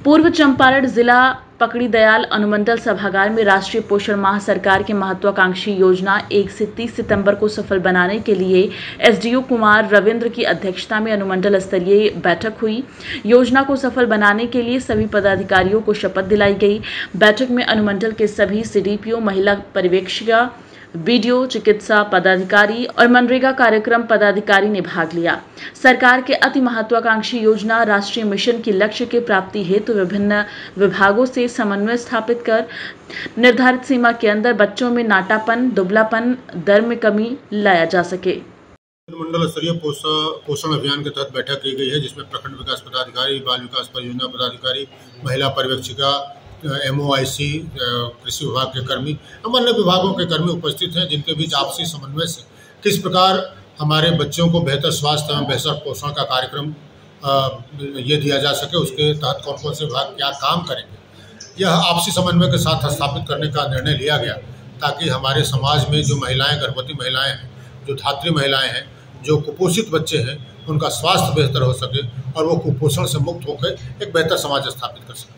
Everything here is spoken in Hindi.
पूर्व चंपारण जिला पकड़ी दयाल अनुमंडल सभागार में राष्ट्रीय पोषण माह सरकार की महत्वाकांक्षी योजना 1 से 30 सितंबर को सफल बनाने के लिए एसडीओ कुमार रविंद्र की अध्यक्षता में अनुमंडल स्तरीय बैठक हुई। योजना को सफल बनाने के लिए सभी पदाधिकारियों को शपथ दिलाई गई। बैठक में अनुमंडल के सभी सीडीपीओ, महिला पर्यवेक्षिका, बीडीओ, चिकित्सा पदाधिकारी और मनरेगा कार्यक्रम पदाधिकारी ने भाग लिया। सरकार के अति महत्वाकांक्षी योजना राष्ट्रीय मिशन की लक्ष्य के प्राप्ति हेतु विभिन्न विभागों से समन्वय स्थापित कर निर्धारित सीमा के अंदर बच्चों में नाटापन, दुबलापन दर में कमी लाया जा सके। मंडल स्तरीय पोषण अभियान के तहत बैठक की गई है, जिसमें प्रखंड विकास पदाधिकारी, बाल विकास परियोजना पदाधिकारी, महिला पर्यवेक्षिका, MOIC, कृषि विभाग के कर्मी, अन्य विभागों के कर्मी उपस्थित हैं, जिनके बीच आपसी समन्वय से किस प्रकार हमारे बच्चों को बेहतर स्वास्थ्य एवं बेहतर पोषण का कार्यक्रम ये दिया जा सके, उसके तहत कौन कौन से विभाग क्या काम करेंगे, यह आपसी समन्वय के साथ स्थापित करने का निर्णय लिया गया, ताकि हमारे समाज में जो महिलाएं, गर्भवती महिलाएं हैं, जो धात्री महिलाएं हैं, जो कुपोषित बच्चे हैं, उनका स्वास्थ्य बेहतर हो सके और वो कुपोषण से मुक्त होकर एक बेहतर समाज स्थापित कर सके।